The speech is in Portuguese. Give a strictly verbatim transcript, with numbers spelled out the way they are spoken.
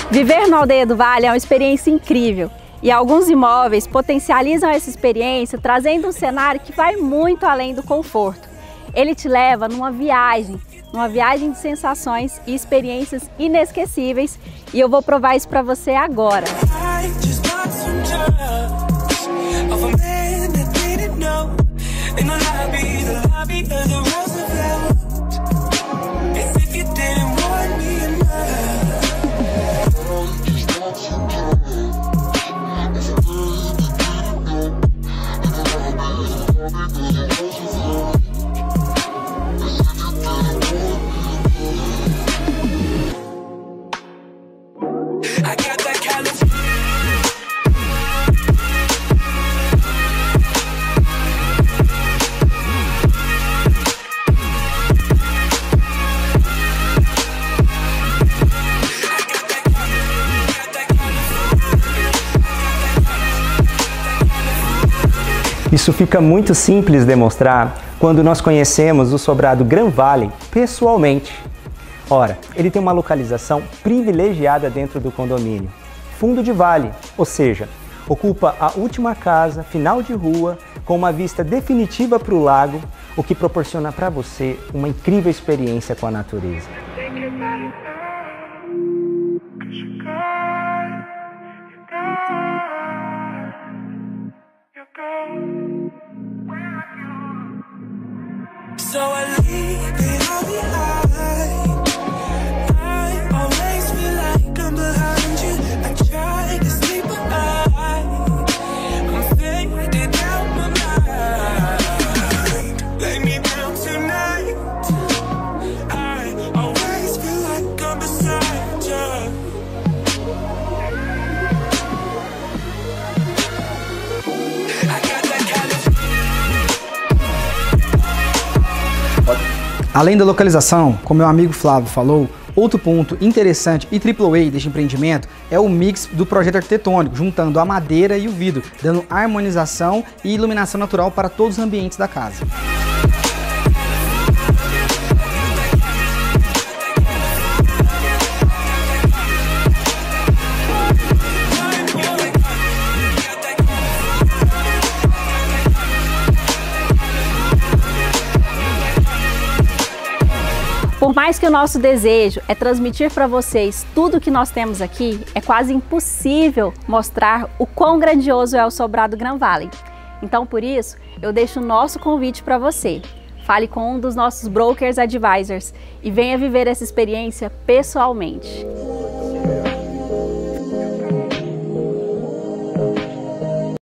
Viver no Aldeia do Vale é uma experiência incrível e alguns imóveis potencializam essa experiência trazendo um cenário que vai muito além do conforto. Ele te leva numa viagem, numa viagem de sensações e experiências inesquecíveis e eu vou provar isso para você agora. Isso fica muito simples de demonstrar quando nós conhecemos o sobrado Grand Valley pessoalmente. Ora, ele tem uma localização privilegiada dentro do condomínio, fundo de vale, ou seja, ocupa a última casa, final de rua, com uma vista definitiva para o lago, o que proporciona para você uma incrível experiência com a natureza. So I leave it all behind. I always feel like I'm behind you. I try to sleep but I I'm fading out my mind. Lay me down tonight. I always feel like I'm beside you. I got that kind of. Além da localização, como meu amigo Flávio falou, outro ponto interessante e triplo A deste empreendimento é o mix do projeto arquitetônico, juntando a madeira e o vidro, dando harmonização e iluminação natural para todos os ambientes da casa. Por mais que o nosso desejo é transmitir para vocês tudo que nós temos aqui, é quase impossível mostrar o quão grandioso é o sobrado Grand Valley. Então, por isso, eu deixo o nosso convite para você. Fale com um dos nossos brokers advisors e venha viver essa experiência pessoalmente.